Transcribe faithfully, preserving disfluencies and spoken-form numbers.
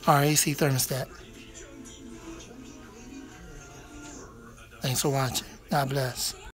our A C thermostat. Thanks for watching. God bless.